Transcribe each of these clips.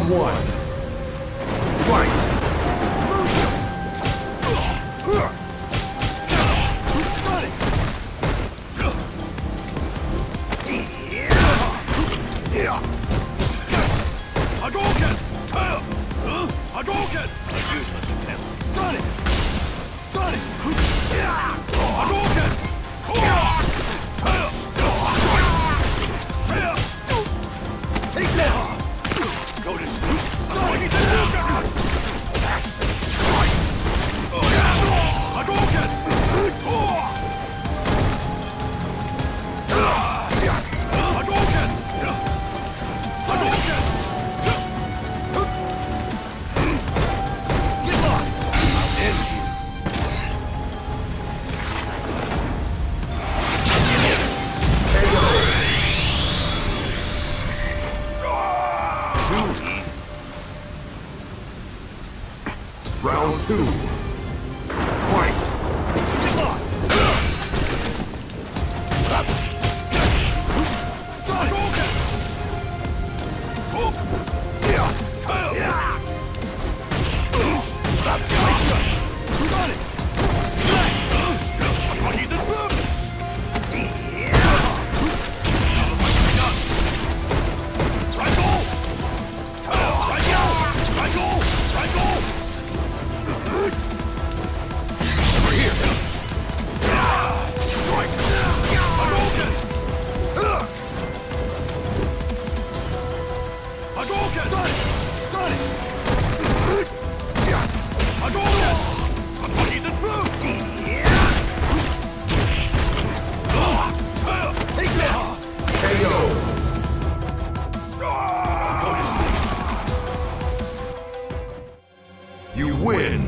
Round one. Fight! Hadouken! Hadouken! Useless attempt. Sonic! Sonic! Hadouken! Take that! Go to sleep! Sonic! Hadouken! Hadouken! Hadouken! Get lost! I'll end you. Too easy. Round two. Fight! Get lost! Hadouken! Sonic! He's in boom! Triangle! Triangle! Triangle! Triangle! Over here! Strike! Hadouken! Hadouken! Sonic! Sonic! Hadouken! He's in boom! Take that! KO! Go to sleep. You win!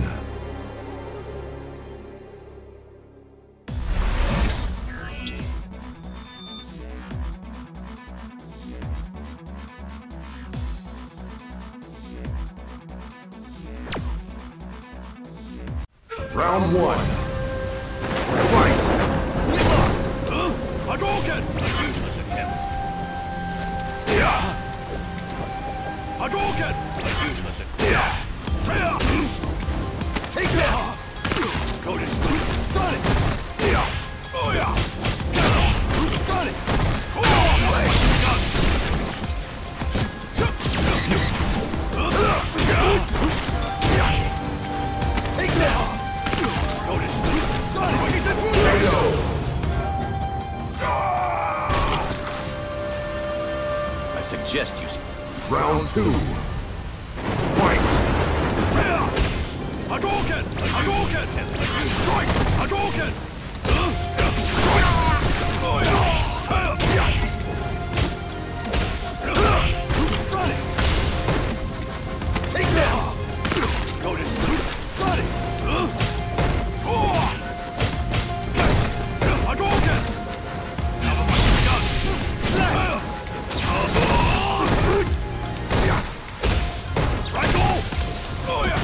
Round one. Fight! Hadouken! Useless attempt. Hadouken! Useless attempt. Take that! Go to sleep. Sonic! Oh yeah! Sonic! Take that! Go to sleep. Sonic! He's in boom! KO! I suggest you... Round two. Fight! Hadouken! Hadouken! Strike! Hadouken! Sonic! Take that! Go to sleep! Sonic! Hadouken! Triangle! Oh yeah!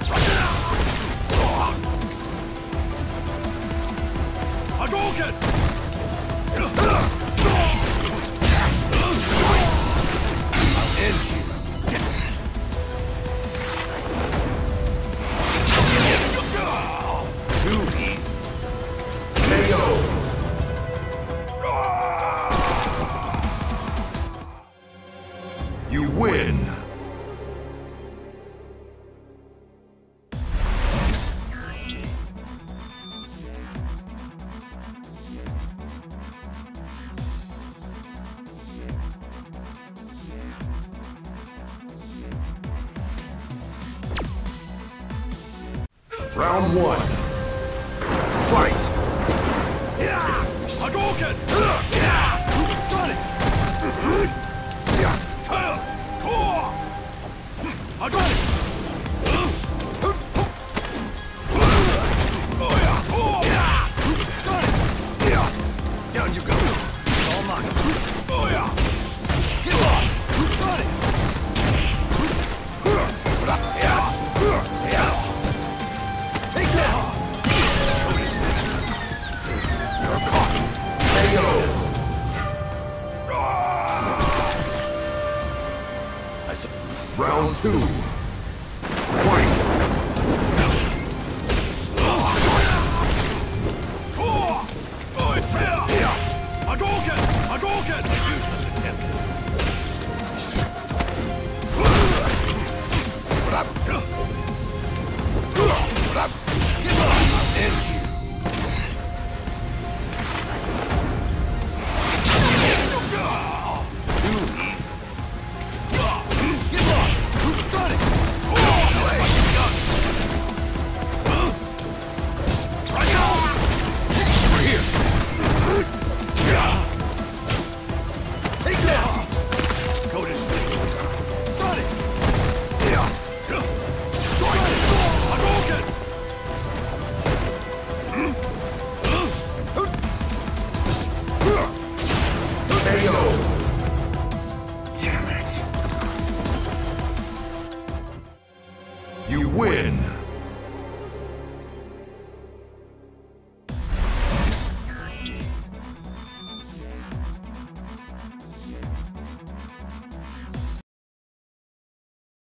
Hadouken! I'll end you. Too easy. KO! You win! Round one. Fight! Hadouken! Sonic! Hadouken! Sonic! Down you go! All mine! Oh yeah! Get lost! Sonic! Take that! Round 2. Fight! Hadouken! Hadouken! Useless attempt. I'll end you. Too easy. Get lost! Sonic! We're here! Take that! Go to sleep. Sonic! Hadouken! KO! Damn it! You win!